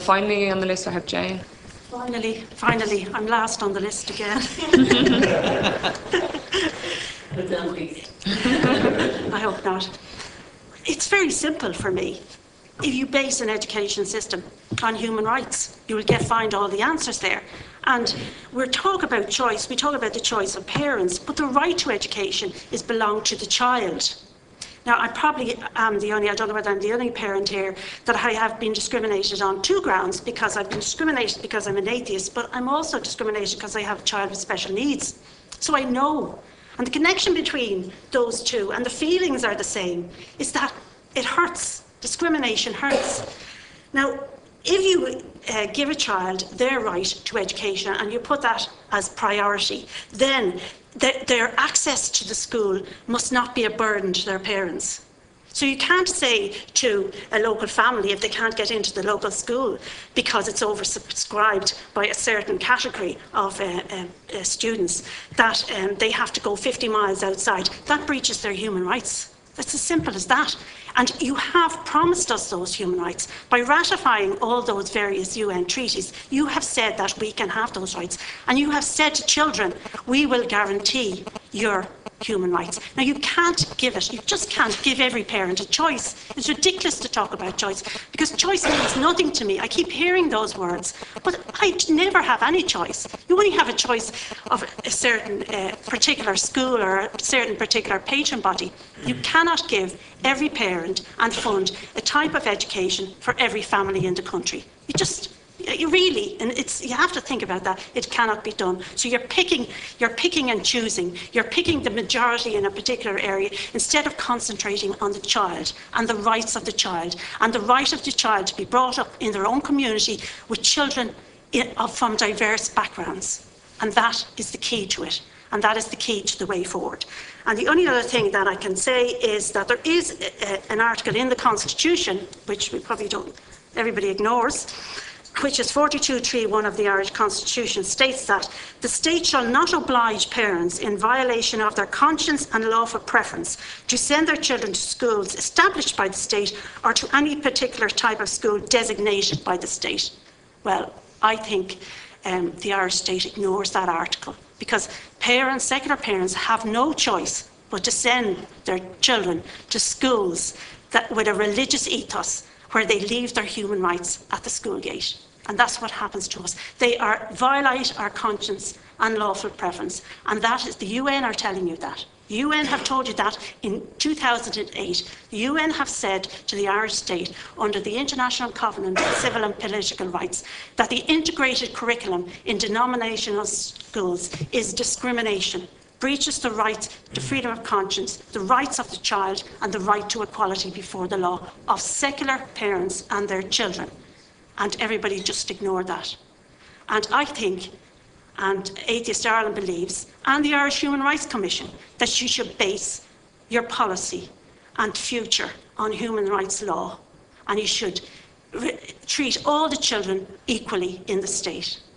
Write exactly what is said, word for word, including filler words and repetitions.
finally on the list I have Jane. Finally, finally, I'm last on the list again. I hope not. It's very simple for me. If you base an education system on human rights, you will get find all the answers there. And we talk about choice, we talk about the choice of parents, but the right to education is belong to the child. Now, I probably am the only, I don't know whether I'm the only parent here, that I have been discriminated on two grounds, because I've been discriminated because I'm an atheist, but I'm also discriminated because I have a child with special needs. So I know. And the connection between those two, and the feelings are the same, is that it hurts. Discrimination hurts. Now, if you uh, give a child their right to education and you put that as priority, then th their access to the school must not be a burden to their parents. So you can't say to a local family, if they can't get into the local school because it's oversubscribed by a certain category of uh, uh, uh, students, that um, they have to go fifty miles outside. That breaches their human rights. It's as simple as that. And you have promised us those human rights. By ratifying all those various U N treaties, you have said that we can have those rights. And you have said to children, we will guarantee your human rights. Now, you can't give it. You just can't give every parent a choice. It's ridiculous to talk about choice, because choice means nothing to me. I keep hearing those words, but I never have any choice. You only have a choice of a certain uh, particular school or a certain particular patron body. You cannot give every parent and fund a type of education for every family in the country. You just You really, and it's, you have to think about that, it cannot be done. So you're picking, you're picking and choosing, you're picking the majority in a particular area instead of concentrating on the child and the rights of the child and the right of the child to be brought up in their own community with children in, uh, from diverse backgrounds. And that is the key to it. And that is the key to the way forward. And the only other thing that I can say is that there is a, an article in the Constitution, which we probably don't, everybody ignores, which is forty-two three one of the Irish Constitution, states that the state shall not oblige parents in violation of their conscience and lawful preference to send their children to schools established by the state or to any particular type of school designated by the state. Well, I think um, the Irish state ignores that article, because parents, secular parents, have no choice but to send their children to schools that, with a religious ethos, where they leave their human rights at the school gate. And that's what happens to us. They are violate our conscience and lawful preference. And that is, the U N are telling you that. The U N have told you that in two thousand eight. The U N have said to the Irish state, under the International Covenant on Civil and Political Rights, that the integrated curriculum in denominational schools is discrimination, breaches the right to freedom of conscience, the rights of the child, and the right to equality before the law of secular parents and their children. And everybody just ignored that. And I think, and Atheist Ireland believes, and the Irish Human Rights Commission, that you should base your policy and future on human rights law, and you should treat all the children equally in the state.